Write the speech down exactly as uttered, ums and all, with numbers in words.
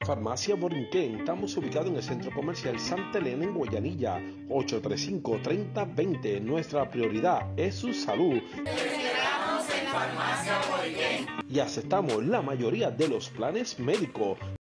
Farmacia Borinquen. Estamos ubicados en el Centro Comercial Santa Elena en Guayanilla, ocho tres cinco, tres cero dos cero. Nuestra prioridad es su salud. Te esperamos en Farmacia Borinquen. Y aceptamos la mayoría de los planes médicos.